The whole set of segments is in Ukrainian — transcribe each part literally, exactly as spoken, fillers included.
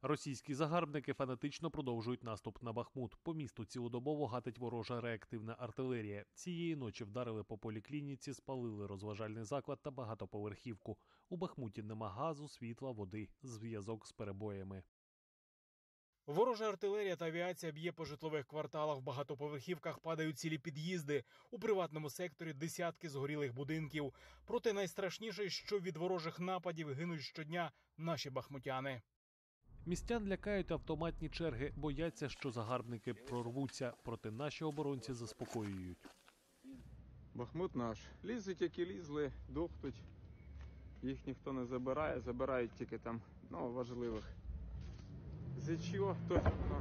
Російські загарбники фанатично продовжують наступ на Бахмут. По місту цілодобово гатить ворожа реактивна артилерія. Цієї ночі вдарили по поліклініці, спалили розважальний заклад та багатоповерхівку. У Бахмуті нема газу, світла, води, зв'язок з перебоями. Ворожа артилерія та авіація б'є по житлових кварталах, в багатоповерхівках падають цілі під'їзди, у приватному секторі десятки згорілих будинків. Проте найстрашніше, що від ворожих нападів гинуть щодня наші бахмутяни. Містян лякають автоматні черги, бояться, що загарбники прорвуться, проте наші оборонці заспокоюють. Бахмут наш. Лізуть, які лізли, дохнуть. Їх ніхто не забирає, забирають тільки там, ну, важливих. Зичо, то ну,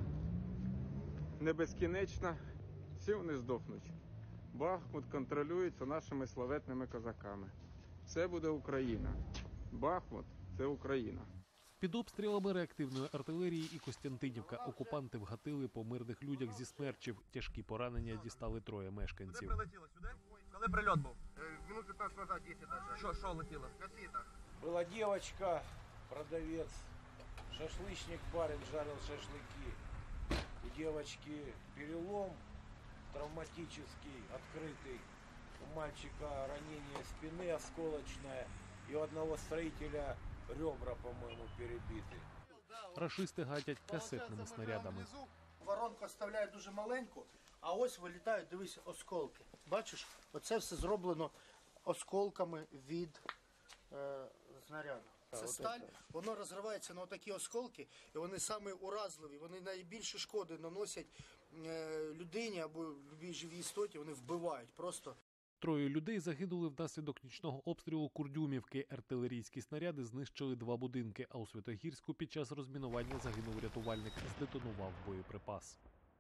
не безкінечно, всі вони здохнуть. Бахмут контролюється нашими славетними козаками. Все буде Україна. Бахмут – це Україна. Під обстрілами реактивної артилерії і Костянтинівка окупанти вгатили по мирних людях зі Смерчів. Тяжкі поранення дістали троє мешканців. Куди прилетіло? Сюди? Коли прильот був? Минут пятнадцать назад, десять даже. Що, що летіло? Кассета. Была девочка, продавец, шашлычник, барин жарил шашлыки. У девочки перелом травматический, открытый. У мальчика ранение спины осколочное. И у одного строителя ребра, по-моему, перебиты. Рашисти гатять касетними снарядами. Воронку оставляють дуже маленьку, а ось вилітають, дивись, осколки. Бачиш, оце все зроблено осколками від е, снаряду. Це сталь, воно розривається на такі осколки, і вони саме уразливі, вони найбільше шкоди наносять е, людині або любій живій істоті, вони вбивають просто. Троє людей загинули внаслідок нічного обстрілу Курдюмівки. Артилерійські снаряди знищили два будинки, а у Святогірську під час розмінування загинув рятувальник, здетонував боєприпас.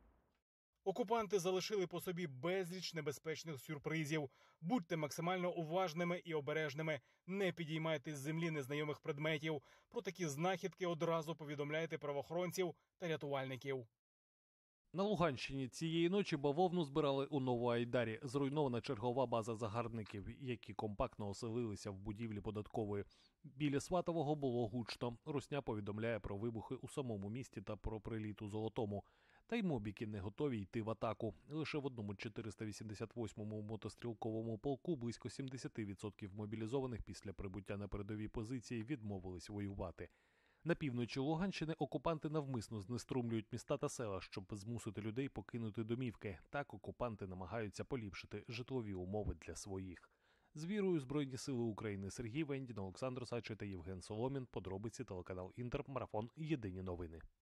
Окупанти залишили по собі безліч небезпечних сюрпризів. Будьте максимально уважними і обережними. Не підіймайте з землі незнайомих предметів. Про такі знахідки одразу повідомляйте правоохоронців та рятувальників. На Луганщині цієї ночі бавовну збирали у Новоайдарі. Зруйнована чергова база загарбників, які компактно оселилися в будівлі податкової. Біля Сватового було гучно. Русня повідомляє про вибухи у самому місті та про приліт у Золотому. Та й мобіки не готові йти в атаку. Лише в одному чотириста вісімдесят восьмому мотострілковому полку близько сімдесят відсотків мобілізованих після прибуття на передові позиції відмовились воювати. На півночі Луганщини окупанти навмисно знеструмлюють міста та села, щоб змусити людей покинути домівки. Так окупанти намагаються поліпшити житлові умови для своїх. З вірою Збройні сили України. Сергій Вендін, Олександр Сачий та Євген Соломін. Подробиці телеканал Інтер. Марафон. Єдині новини.